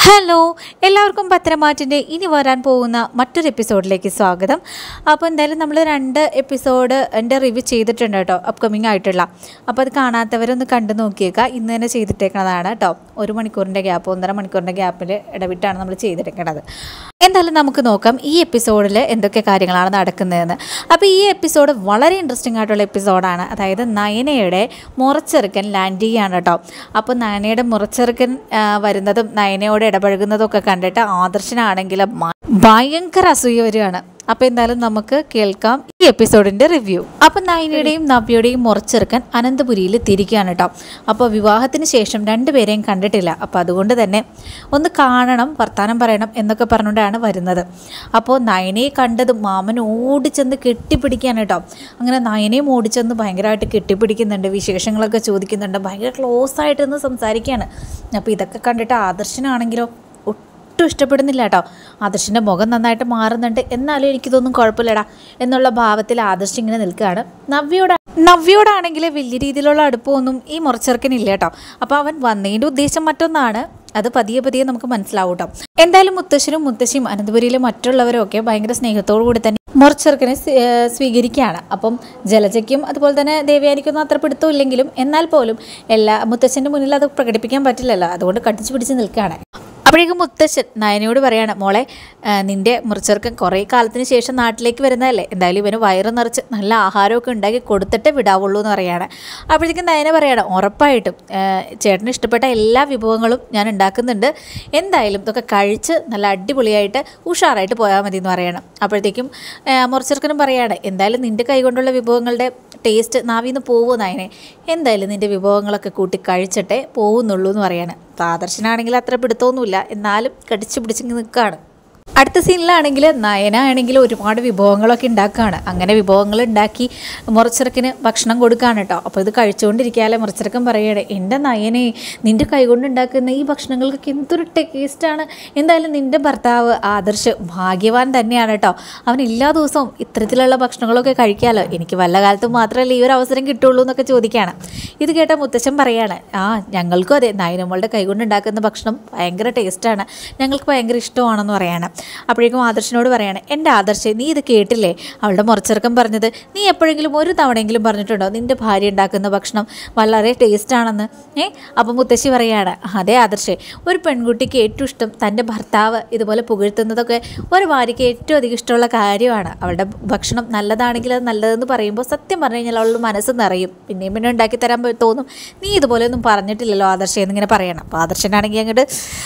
Hello, എല്ലാവർക്കും പത്രമാറ്റിൻ്റെ ഇനി വരാൻ പോകുന്ന മറ്റൊരു എപ്പിസോഡിലേക്ക് സ്വാഗതം. അപ്പോൾ എന്തായാലും നമ്മൾ 2 എപ്പിസോഡ് എൻ്റെ റിവ്യൂ ചെയ്തിട്ടുണ്ട് കേട്ടോ, അപ്കമിങ് ആയിട്ടുള്ള. അപ്പോൾ അത് കാണാത്തവരൊന്ന് കണ്ടു നോക്കിയേക്കുക. ഇന്ന് തന്നെ ചെയ്തിട്ടേക്കുന്നതാണ് കേട്ടോ. 1 മണിക്കൂറിൻ്റെ ഗ്യാപ്പ്, 1.5 മണിക്കൂറിൻ്റെ ഗ്യാപ്പിൽ ഇടവിട്ടാണ് നമ്മൾ ചെയ്തിരിക്കുന്നത്. എന്തായാലും നമുക്ക് നോക്കാം ഈ എപ്പിസോഡിൽ എന്തൊക്കെ കാര്യങ്ങളാണ് നടക്കുന്നതെന്ന്. അപ്പോൾ ഈ എപ്പിസോഡ് വളരെ ഇൻട്രസ്റ്റിംഗ് ആയിട്ടുള്ള എപ്പിസോഡാണ്. അതായത് നയനയുടെ മുറച്ചെറുക്കൻ ലാൻഡ് ചെയ്യുകയാണ് കേട്ടോ. അപ്പോൾ നയനയുടെ മുറച്ചെറുക്കൻ വരുന്നതും നയനയോട് ഇടപഴകുന്നതൊക്കെ കണ്ടിട്ട് ആദർശനാണെങ്കിൽ ഭയങ്കര അസൂയ വരികയാണ്. അപ്പോൾ എന്തായാലും നമുക്ക് കേൾക്കാം ഈ എപ്പിസോഡിൻ്റെ റിവ്യൂ. അപ്പം നയനയുടെയും നവ്യയുടെയും മുറച്ചെറുക്കൻ അനന്തപുരിയിൽ തിരിക്കുകയാണ് കേട്ടോ. അപ്പോൾ വിവാഹത്തിന് ശേഷം 2 പേരെയും കണ്ടിട്ടില്ല. അപ്പോൾ അതുകൊണ്ട് തന്നെ ഒന്ന് കാണണം, വർത്താനം പറയണം എന്നൊക്കെ പറഞ്ഞുകൊണ്ടാണ് വരുന്നത്. അപ്പോൾ നയനയെ കണ്ടതും മാമൻ ഓടിച്ചെന്ന് കെട്ടിപ്പിടിക്കുകയാണ് കേട്ടോ. അങ്ങനെ നയനയും ഓടിച്ചെന്ന് ഭയങ്കരമായിട്ട് കെട്ടിപ്പിടിക്കുന്നുണ്ട്, വിശേഷങ്ങളൊക്കെ ചോദിക്കുന്നുണ്ട്, ഭയങ്കര ക്ലോസ് ആയിട്ടൊന്ന് സംസാരിക്കുകയാണ്. അപ്പോൾ ഇതൊക്കെ കണ്ടിട്ട് ആദർശനാണെങ്കിലോ ഒട്ടും ഇഷ്ടപ്പെടുന്നില്ല കേട്ടോ. ആദർശിൻ്റെ മുഖം നന്നായിട്ട് മാറുന്നുണ്ട്, എന്നാലും എനിക്കിതൊന്നും കുഴപ്പമില്ലടാ എന്നുള്ള ഭാവത്തിൽ ആദർശ് ഇങ്ങനെ നിൽക്കുകയാണ്. നവ്യോടാണെങ്കിൽ വലിയ രീതിയിലുള്ള അടുപ്പമൊന്നും ഈ മുറച്ചെറുക്കനില്ല കേട്ടോ. അപ്പോൾ അവൻ വന്നതിൻ്റെ ഉദ്ദേശം മറ്റൊന്നാണ്, അത് പതിയെ നമുക്ക് മനസ്സിലാവും കേട്ടോ. എന്തായാലും മുത്തശ്ശനും മുത്തശ്ശിയും അനന്തപുരിയിലെ മറ്റുള്ളവരും ഒക്കെ ഭയങ്കര സ്നേഹത്തോടു കൂടി തന്നെ മുറച്ചെറുക്കനെ സ്വീകരിക്കുകയാണ്. അപ്പം ജലജയ്ക്കും അതുപോലെ തന്നെ ദേവയാനിക്കൊന്നും അത്ര പിടുത്തമില്ലെങ്കിലും എന്നാൽ പോലും മുത്തശ്ശൻ്റെ മുന്നിൽ അത് പ്രകടിപ്പിക്കാൻ പറ്റില്ലല്ലോ, അതുകൊണ്ട് കടിച്ചു പിടിച്ച് നിൽക്കുകയാണ്. അപ്പോഴേക്കും മുത്തശ്ശൻ നയനയോട് പറയാണ്, മോളെ നിൻ്റെ മുറച്ചെറുക്കൻ കുറേ കാലത്തിന് ശേഷം നാട്ടിലേക്ക് വരുന്നതല്ലേ, എന്തായാലും ഇവന് വയറ് നിറച്ച് നല്ല ആഹാരമൊക്കെ ഉണ്ടാക്കി കൊടുത്തിട്ടേ വിടാവുള്ളൂ എന്ന് പറയുകയാണ്. അപ്പോഴേക്കും നയന പറയാണ്, ഉറപ്പായിട്ടും ചേട്ടന് ഇഷ്ടപ്പെട്ട എല്ലാ വിഭവങ്ങളും ഞാൻ ഉണ്ടാക്കുന്നുണ്ട്, എന്തായാലും ഇതൊക്കെ കഴിച്ച് നല്ല അടിപൊളിയായിട്ട് ഉഷാറായിട്ട് പോയാൽ മതി എന്ന് പറയണം. അപ്പോഴത്തേക്കും മുറച്ചെറുക്കനും പറയാണ്, എന്തായാലും നിൻ്റെ കൈകൊണ്ടുള്ള വിഭവങ്ങളുടെ ടേസ്റ്റ് നാവിന്ന് പോവുമോ നയനെ, എന്തായാലും നിൻ്റെ വിഭവങ്ങളൊക്കെ കൂട്ടി കഴിച്ചിട്ടേ പോകുന്നുള്ളൂ എന്ന് പറയാണ്. ആദർശനാണെങ്കിൽ അത്ര പിടുത്തമൊന്നുമില്ല, എന്നാലും കടിച്ചു പിടിച്ചിങ്ങ് നിൽക്കുകയാണ്. അടുത്ത സീനിലാണെങ്കിൽ നയന ആണെങ്കിൽ ഒരുപാട് വിഭവങ്ങളൊക്കെ ഉണ്ടാക്കുകയാണ്. അങ്ങനെ വിഭവങ്ങൾ ഉണ്ടാക്കി മുറച്ചെറുക്കിന് ഭക്ഷണം കൊടുക്കുകയാണ് കേട്ടോ. അപ്പോൾ ഇത് കഴിച്ചുകൊണ്ടിരിക്കാതെ മുറച്ചെറുക്കൻ പറയുകയാണ്, എൻ്റെ നയനെ നിൻ്റെ കൈകൊണ്ട് ഉണ്ടാക്കുന്ന ഈ ഭക്ഷണങ്ങൾക്കൊക്കെ എന്തൊരു ടേസ്റ്റാണ്, എന്തായാലും നിൻ്റെ ഭർത്താവ് ആദർശ് ഭാഗ്യവാൻ തന്നെയാണ് കേട്ടോ, അവൻ എല്ലാ ദിവസവും ഇത്തരത്തിലുള്ള ഭക്ഷണങ്ങളൊക്കെ കഴിക്കാമല്ലോ, എനിക്ക് വല്ല കാലത്തും മാത്രമല്ല ഈ ഒരു അവസരം കിട്ടുള്ളൂ എന്നൊക്കെ ചോദിക്കുകയാണ്. ഇത് കേട്ട മുത്തശ്ശൻ പറയാണ്, ഞങ്ങൾക്കും അതെ, നയനമ്മളുടെ കൈകൊണ്ട് ഉണ്ടാക്കുന്ന ഭക്ഷണം ഭയങ്കര ടേസ്റ്റാണ്, ഞങ്ങൾക്ക് ഭയങ്കര ഇഷ്ടമാണെന്ന് പറയാണ്. അപ്പോഴേക്കും ആദർശനോട് പറയാണ്, എൻ്റെ ആദർശ് നീ ഇത് കേട്ടില്ലേ, അവളുടെ മുറച്ചെറുക്കൻ പറഞ്ഞത്, നീ എപ്പോഴെങ്കിലും ഒരു തവണയെങ്കിലും പറഞ്ഞിട്ടുണ്ടോ നിൻ്റെ ഭാര്യ ഉണ്ടാക്കുന്ന ഭക്ഷണം വളരെ ടേസ്റ്റാണെന്ന്? അപ്പോൾ മുത്തശ്ശി പറയാണ്, അതെ ആദർശേ, ഒരു പെൺകുട്ടിക്ക് ഏറ്റവും ഇഷ്ടം തൻ്റെ ഭർത്താവ് ഇതുപോലെ പുകഴ്ത്തുന്നതൊക്കെ ഒരു ഭാര്യയ്ക്ക് ഏറ്റവും അധികം ഇഷ്ടമുള്ള കാര്യമാണ്. അവളുടെ ഭക്ഷണം നല്ലതാണെങ്കിൽ അത് നല്ലതെന്ന് പറയുമ്പോൾ സത്യം പറഞ്ഞു കഴിഞ്ഞാൽ അവളുടെ മനസ്സ് നിറയും, പിന്നെയും ഉണ്ടാക്കി തരാൻ തോന്നും. നീ ഇതുപോലെ ഒന്നും പറഞ്ഞിട്ടില്ലല്ലോ ആദർശേ എന്നിങ്ങനെ പറയണം. അപ്പോൾ ആദർശനാണെങ്കിൽ അങ്ങോട്ട്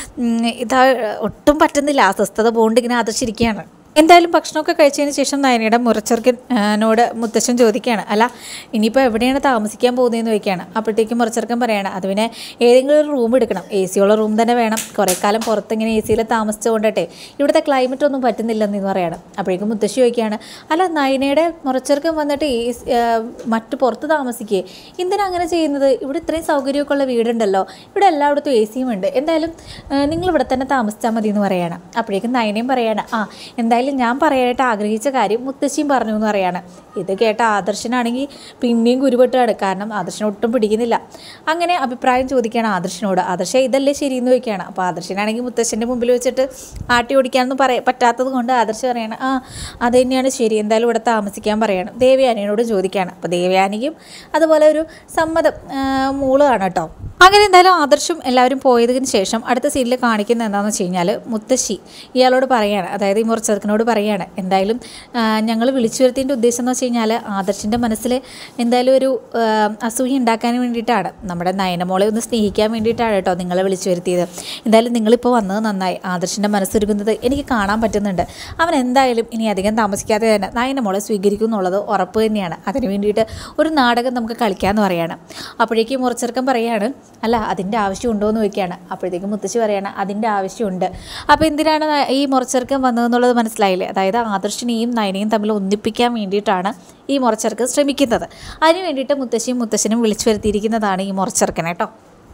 ഇതാ ഒട്ടും പറ്റുന്നില്ല, അസ്വസ്ഥത ഇങ്ങനെ ആദർശിരിക്കുകയാണ്. എന്തായാലും ഭക്ഷണമൊക്കെ കഴിച്ചതിന് ശേഷം നയനയുടെ മുറച്ചെറുക്കനോട് മുത്തശ്ശൻ ചോദിക്കുകയാണ്, അല്ല ഇനിയിപ്പോൾ എവിടെയാണ് താമസിക്കാൻ പോകുന്നതെന്ന് ചോദിക്കുകയാണ്. അപ്പോഴത്തേക്കും മുറച്ചെറുക്കൻ പറയാണ്, അത് പിന്നെ ഏതെങ്കിലും ഒരു റൂം എടുക്കണം, AC ഉള്ള റൂം തന്നെ വേണം, കുറേ കാലം പുറത്തിങ്ങനെ AC താമസിച്ചുകൊണ്ടട്ടെ ഇവിടുത്തെ ക്ലൈമറ്റ് ഒന്നും പറ്റുന്നില്ലെന്ന് പറയണം. അപ്പോഴേക്കും മുത്തശ്ശി ചോദിക്കുകയാണ്, അല്ല നയനയുടെ മുറച്ചെറുക്കൻ വന്നിട്ട് മറ്റു പുറത്ത് താമസിക്കുകയെ, എന്തിനാ അങ്ങനെ ചെയ്യുന്നത്, ഇവിടെ ഇത്രയും സൗകര്യമൊക്കെ ഉള്ള വീടുണ്ടല്ലോ, ഇവിടെ എല്ലായിടത്തും AC ഉണ്ട്, എന്തായാലും നിങ്ങളിവിടെ തന്നെ താമസിച്ചാൽ മതി എന്ന് പറയണം. അപ്പോഴേക്കും നയനയും പറയാണ്, എന്തായാലും ഞാൻ പറയാനായിട്ട് ആഗ്രഹിച്ച കാര്യം മുത്തശ്ശിയും പറഞ്ഞു എന്ന് പറയാണ്. ഇത് കേട്ട ആദർശനാണെങ്കിൽ പിന്നെയും കുരുപെട്ടാണ്, കാരണം ആദർശനെ ഒട്ടും പിടിക്കുന്നില്ല. അങ്ങനെ അഭിപ്രായം ചോദിക്കുകയാണ് ആദർശനോട്, ആദർശ ഇതല്ലേ ശരിയെന്ന് ചോദിക്കുകയാണ്. അപ്പോൾ ആദർശനാണെങ്കിൽ മുത്തശ്ശൻ്റെ മുമ്പിൽ വെച്ചിട്ട് ആട്ടി ഓടിക്കാനൊന്നും പറ്റാത്തത് കൊണ്ട് ആദർശ പറയാണ്, അത് തന്നെയാണ് ശരി, എന്തായാലും ഇവിടെ താമസിക്കാൻ പറയാണ്. ദേവയാനിയോട് ചോദിക്കുകയാണ്. അപ്പോൾ ദേവയാനിക്കും അതുപോലെ ഒരു സമ്മതം മൂളാണ് കേട്ടോ. അങ്ങനെ എന്തായാലും ആദർശം എല്ലാവരും പോയതിന് ശേഷം അടുത്ത സീനിൽ കാണിക്കുന്നത് എന്താണെന്ന് വെച്ച് കഴിഞ്ഞാൽ മുത്തശ്ശി ഇയാളോട് പറയാണ്, അതായത് ഈ മുറച്ചെറുക്കനോട് പറയാണ്, എന്തായാലും ഞങ്ങൾ വിളിച്ചു വരുത്തിയതിൻ്റെ ഉദ്ദേശം എന്ന് വെച്ച് കഴിഞ്ഞാൽ ആദർശിൻ്റെ മനസ്സിൽ എന്തായാലും ഒരു അസൂയ ഉണ്ടാക്കാൻ വേണ്ടിയിട്ടാണ്, നമ്മുടെ നയനമോളെ ഒന്ന് സ്നേഹിക്കാൻ വേണ്ടിയിട്ടാണ് കേട്ടോ നിങ്ങളെ വിളിച്ചു വരുത്തിയത്. എന്തായാലും നിങ്ങളിപ്പോൾ വന്നത് നന്നായി, ആദർശിൻ്റെ മനസ്സൊരുങ്ങുന്നത് എനിക്ക് കാണാൻ പറ്റുന്നുണ്ട്, അവൻ എന്തായാലും ഇനി അധികം താമസിക്കാതെ തന്നെ നയനമോളെ സ്വീകരിക്കും എന്നുള്ളത് ഉറപ്പ് തന്നെയാണ്, അതിന് വേണ്ടിയിട്ട് ഒരു നാടകം നമുക്ക് കളിക്കാമെന്ന് പറയാണ്. അപ്പോഴേക്കും മുറച്ചെറുക്കൻ പറയാണ്, അല്ല അതിൻ്റെ ആവശ്യമുണ്ടോ എന്ന് ചോദിക്കുകയാണ്. അപ്പോഴത്തേക്കും മുത്തശ്ശി പറയാണ്, അതിൻ്റെ ആവശ്യമുണ്ട്. അപ്പോൾ എന്തിനാണ് ഈ മുറച്ചെറുക്കൻ വന്നതെന്നുള്ളത് മനസ്സിലായില്ലേ, അതായത് ആദർശിനെയും നയനയും തമ്മിൽ ഒന്നിപ്പിക്കാൻ വേണ്ടിയിട്ടാണ് ഈ മുറച്ചെറുക്കൻ ശ്രമിക്കുന്നത്. അതിന് വേണ്ടിയിട്ട് മുത്തശ്ശിയും മുത്തശ്ശനും വിളിച്ചു വരുത്തിയിരിക്കുന്നതാണ് ഈ മുറച്ചെറുക്കൻ കേട്ടോ.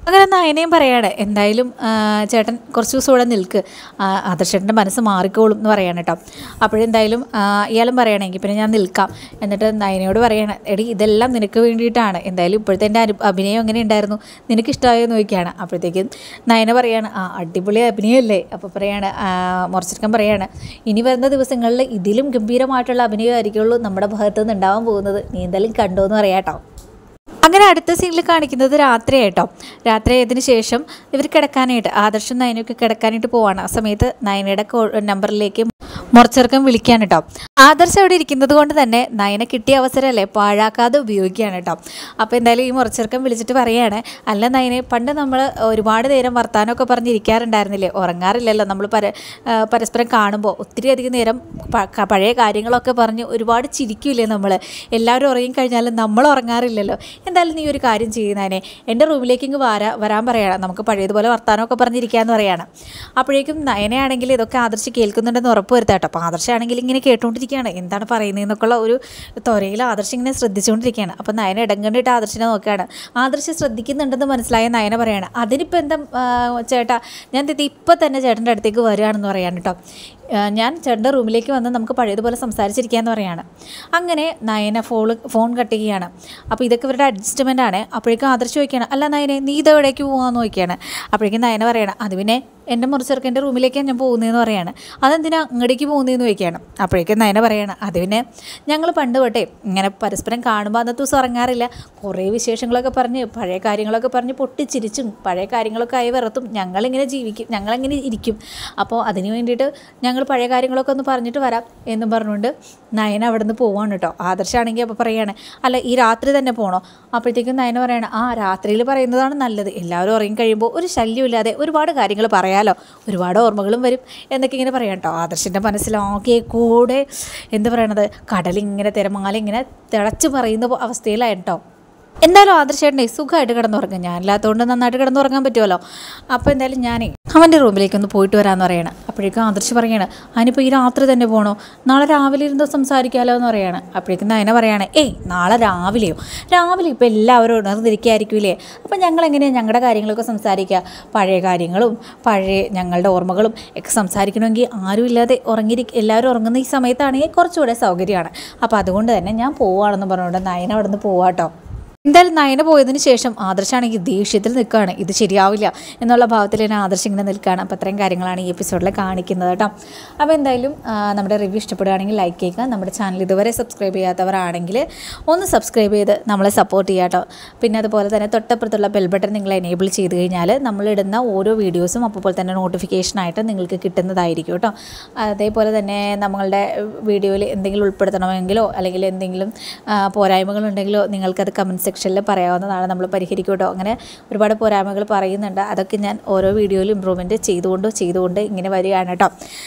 അങ്ങനെ നയനയും പറയാണ് എന്തായാലും ചേട്ടൻ കുറച്ച് ദിവസം ഇവിടെ നിൽക്ക്, ആദർശേട്ടൻ്റെ മനസ്സ് മാറിക്കോളും എന്ന് പറയാണ് കേട്ടോ. അപ്പോഴെന്തായാലും ഇയാളും പറയുകയാണെങ്കിൽ പിന്നെ ഞാൻ നിൽക്കാം. എന്നിട്ട് നയനയോട് പറയണം, എടി ഇതെല്ലാം നിനക്ക് വേണ്ടിയിട്ടാണ്, എന്തായാലും ഇപ്പോഴത്തെ എൻ്റെ അഭിനയം എങ്ങനെ ഉണ്ടായിരുന്നു, നിനക്ക് ഇഷ്ടമായോ എന്ന് ചോദിക്കുകയാണ്. അപ്പോഴത്തേക്കും നയന പറയാണ് അടിപൊളി അഭിനയമല്ലേ. അപ്പോൾ പറയാണ് മുറച്ചെടുക്കാൻ പറയാണ് ഇനി വരുന്ന ദിവസങ്ങളിൽ ഇതിലും ഗംഭീരമായിട്ടുള്ള അഭിനയമായിരിക്കുള്ളൂ നമ്മുടെ ഭാഗത്തു നിന്ന് ഉണ്ടാവാൻ പോകുന്നത്, നീ എന്തായാലും കണ്ടോ എന്ന് പറയാം കേട്ടോ. അങ്ങനെ അടുത്ത സീനിൽ കാണിക്കുന്നത് രാത്രിയായിട്ടോ. രാത്രി ആയതിനു ശേഷം ഇവർ കിടക്കാനായിട്ട് ആദർശം നയനയൊക്കെ കിടക്കാനായിട്ട് പോവാണ്. ആ സമയത്ത് നയനയുടെ നമ്പറിലേക്ക് മുറച്ചെറുക്കം വിളിക്കാൻ കേട്ടോ. ആദർശം അവിടെ ഇരിക്കുന്നത് കൊണ്ട് തന്നെ നയന കിട്ടിയ അവസരമല്ലേ പാഴാക്കാതെ ഉപയോഗിക്കുകയാണ് കേട്ടോ. അപ്പോൾ എന്തായാലും ഈ മുറച്ചെറുക്കം വിളിച്ചിട്ട് പറയുകയാണ്, അല്ല നയനെ, പണ്ട് നമ്മൾ ഒരുപാട് നേരം വർത്താനമൊക്കെ പറഞ്ഞിരിക്കാറുണ്ടായിരുന്നില്ലേ, ഉറങ്ങാറില്ലല്ലോ നമ്മൾ പരസ്പരം കാണുമ്പോൾ ഒത്തിരി അധികം നേരം പഴയ കാര്യങ്ങളൊക്കെ പറഞ്ഞ് ഒരുപാട് ചിരിക്കില്ലേ നമ്മൾ, എല്ലാവരും ഉറങ്ങിക്കഴിഞ്ഞാലും നമ്മൾ ഉറങ്ങാറില്ലല്ലോ. എന്തായാലും നീ ഒരു കാര്യം ചെയ്യുന്നതിനെ എൻ്റെ റൂമിലേക്ക് ഇങ്ങ് വരാൻ പറയുകയാണ്, നമുക്ക് പഴയതുപോലെ വർത്താനമൊക്കെ പറഞ്ഞിരിക്കാമെന്ന് പറയുകയാണ്. അപ്പോഴേക്കും നയനയാണെങ്കിൽ ഇതൊക്കെ ആദർശ് കേൾക്കുന്നുണ്ടെന്ന് ഉറപ്പ് വരുത്താം കേട്ടോ. അപ്പോൾ ആദർശാണെങ്കിൽ ഇങ്ങനെ കേട്ടുകൊണ്ടിരിക്കുകയാണ്, എന്താണ് പറയുന്നതെന്നൊക്കെയുള്ള ഒരു ത്വരയിൽ ആദർശ് ഇങ്ങനെ ശ്രദ്ധിച്ചുകൊണ്ടിരിക്കുകയാണ്. അപ്പോൾ നയന ഇടം കണ്ടിട്ട് ആദർശിനെ നോക്കുകയാണ്. ആദർശ് ശ്രദ്ധിക്കുന്നുണ്ടെന്ന് മനസ്സിലായ നയന പറയാണ്, അതിനിപ്പോൾ എന്താ ചേട്ടാ, ഞാൻ ഇപ്പം തന്നെ ചേട്ടൻ്റെ അടുത്തേക്ക് വരികയാണെന്ന് പറയാണ് കേട്ടോ. ഞാൻ ചേട്ടൻ്റെ റൂമിലേക്ക് വന്ന് നമുക്ക് പഴയതുപോലെ സംസാരിച്ചിരിക്കാമെന്ന് പറയാണ്. അങ്ങനെ നയന ഫോൺ കട്ട് ചെയ്യുകയാണ്. അപ്പോൾ ഇതൊക്കെ ഇവരുടെ അഡ്ജസ്റ്റ്മെൻ്റ് ആണ്. അപ്പോഴേക്കും ആദർശ് ചോദിക്കുകയാണ്, അല്ല നയനെ നീ ഇതെവിടേക്ക് പോകാമെന്ന് ചോദിക്കുകയാണ്. അപ്പോഴേക്കും നയന പറയണം, അത് പിന്നെ എൻ്റെ മുറിച്ചെറുക്കൻ്റെ റൂമിലേക്കാണ് ഞാൻ പോകുന്നതെന്ന് പറയാണ്. അതെന്തിനാ അങ്ങടേക്ക് പോകുന്നതെന്ന് ചോദിക്കുകയാണ്. അപ്പോഴേക്കും നയന പറയണം, അത് പിന്നെ ഞങ്ങൾ പണ്ട് തൊട്ടേ ഇങ്ങനെ പരസ്പരം കാണുമ്പോൾ അന്നത്തെ ദിവസം ഉറങ്ങാറില്ല, കുറേ വിശേഷങ്ങളൊക്കെ പറഞ്ഞ് പഴയ കാര്യങ്ങളൊക്കെ പറഞ്ഞ് പൊട്ടിച്ചിരിച്ചും പഴയ കാര്യങ്ങളൊക്കെ ആയി വെറുത്തും ഞങ്ങളിങ്ങനെ ജീവിക്കും, ഞങ്ങളിങ്ങനെ ഇരിക്കും. അപ്പോൾ അതിന് വേണ്ടിയിട്ട് ഞങ്ങൾ പഴയ കാര്യങ്ങളൊക്കെ ഒന്ന് പറഞ്ഞിട്ട് വരാം എന്നും പറഞ്ഞുകൊണ്ട് നയന അവിടെ നിന്ന് പോവാണ് കേട്ടോ. ആദർശാണെങ്കിൽ അപ്പോൾ പറയുകയാണ്, അല്ല ഈ രാത്രി തന്നെ പോകണോ? അപ്പോഴത്തേക്കും നയന പറയണം, രാത്രിയിൽ പറയുന്നതാണ് നല്ലത്, എല്ലാവരും ഉറങ്ങി കഴിയുമ്പോൾ ഒരു ശല്യമില്ലാതെ ഒരുപാട് കാര്യങ്ങൾ പറയാലോ, ഒരുപാട് ഓർമ്മകളും വരും എന്നൊക്കെ ഇങ്ങനെ പറയാം കേട്ടോ. ആദർശിൻ്റെ മനസ്സിലാകെ കൂടെ എന്താ പറയണത്, കടലിങ്ങനെ തിരമാല ഇങ്ങനെ തിളച്ച് പറയുന്ന അവസ്ഥയിലായിട്ടോ. എന്തായാലും ആദർശേട്ടനെ സുഖമായിട്ട് കിടന്നുറങ്ങും, ഞാനില്ലാത്തതുകൊണ്ട് നന്നായിട്ട് കിടന്നുറങ്ങാൻ പറ്റുമല്ലോ. അപ്പോൾ എന്തായാലും ഞാനേ അവൻ്റെ റൂമിലേക്കൊന്ന് പോയിട്ട് വരാമെന്ന് പറയണം. അപ്പോഴേക്കും ആദർശ് പറയാണ്, അതിനിപ്പോൾ ഈ രാത്രി തന്നെ പോകണോ, നാളെ രാവിലെ ഇരുന്ന് സംസാരിക്കാമല്ലോ എന്ന് പറയാണ്. അപ്പോഴേക്കും നയന പറയാണ്, നാളെ രാവിലെയോ, രാവിലെ ഇപ്പോൾ എല്ലാവരും ഉണർന്നിരിക്കുകയായിരിക്കില്ലേ, അപ്പോൾ ഞങ്ങളെങ്ങനെയാണ് ഞങ്ങളുടെ കാര്യങ്ങളൊക്കെ സംസാരിക്കുക, പഴയ കാര്യങ്ങളും പഴയ ഞങ്ങളുടെ ഓർമ്മകളും ഒക്കെ സംസാരിക്കണമെങ്കിൽ ആരും ഇല്ലാതെ എല്ലാവരും ഉറങ്ങുന്ന ഈ സമയത്താണെങ്കിൽ കുറച്ചുകൂടെ സൗകര്യമാണ്. അപ്പോൾ അതുകൊണ്ട് തന്നെ ഞാൻ പോവുകയാണെന്ന് പറഞ്ഞുകൊണ്ട് നയന അവിടെ നിന്ന് പോവാട്ടോ. എന്തായാലും നയന പോയതിന് ശേഷം ആദർശാണെങ്കിൽ ദേഷ്യത്തിൽ നിൽക്കുകയാണ്, ഇത് ശരിയാവില്ല എന്നുള്ള ഭാവത്തിൽ തന്നെ ആദർശം ഇങ്ങനെ നിൽക്കുകയാണ്. അപ്പോൾ അത്രയും കാര്യങ്ങളാണ് ഈ എപ്പിസോഡിൽ കാണിക്കുന്നത് കേട്ടോ. അപ്പോൾ എന്തായാലും നമ്മുടെ റിവ്യൂ ഇഷ്ടപ്പെടുകയാണെങ്കിൽ ലൈക്ക് ചെയ്യുക, നമ്മുടെ ചാനൽ ഇതുവരെ സബ്സ്ക്രൈബ് ചെയ്യാത്തവരാണെങ്കിൽ ഒന്ന് സബ്സ്ക്രൈബ് ചെയ്ത് നമ്മളെ സപ്പോർട്ട് ചെയ്യുക കേട്ടോ. പിന്നെ അതുപോലെ തന്നെ തൊട്ടപ്പുറത്തുള്ള ബെൽ ബട്ടൺ നിങ്ങൾ എനേബിൾ ചെയ്ത് കഴിഞ്ഞാൽ നമ്മളിടുന്ന ഓരോ വീഡിയോസും അപ്പോൾ തന്നെ നോട്ടിഫിക്കേഷനായിട്ട് നിങ്ങൾക്ക് കിട്ടുന്നതായിരിക്കും കേട്ടോ. അതേപോലെ തന്നെ നമ്മളുടെ വീഡിയോയിൽ എന്തെങ്കിലും ഉൾപ്പെടുത്തണമെങ്കിലോ അല്ലെങ്കിൽ എന്തെങ്കിലും പോരായ്മകളുണ്ടെങ്കിലോ നിങ്ങൾക്കത് കമൻറ്റ് സെക്ഷനിൽ പറയാവുന്നതാണ്, നമ്മൾ പരിഹരിക്കും കേട്ടോ. അങ്ങനെ ഒരുപാട് പോരായ്മകൾ പറയുന്നുണ്ട്, അതൊക്കെ ഞാൻ ഓരോ വീഡിയോയിലും ഇമ്പ്രൂവ്മെൻറ്റ് ചെയ്തുകൊണ്ട് ഇങ്ങനെ വരികയാണ് കേട്ടോ.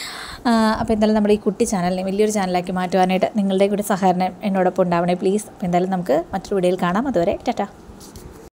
അപ്പോൾ എന്തായാലും നമ്മുടെ ഈ കുട്ടി ചാനലിനെ വലിയൊരു ചാനലാക്കി മാറ്റുവാനായിട്ട് നിങ്ങളുടെ കൂടി സഹകരണം എന്നോടൊപ്പം ഉണ്ടാവണേ പ്ലീസ്. അപ്പോൾ എന്തായാലും നമുക്ക് മറ്റൊരു വീഡിയോയിൽ കാണാം. അതുവരെ ടാറ്റാ.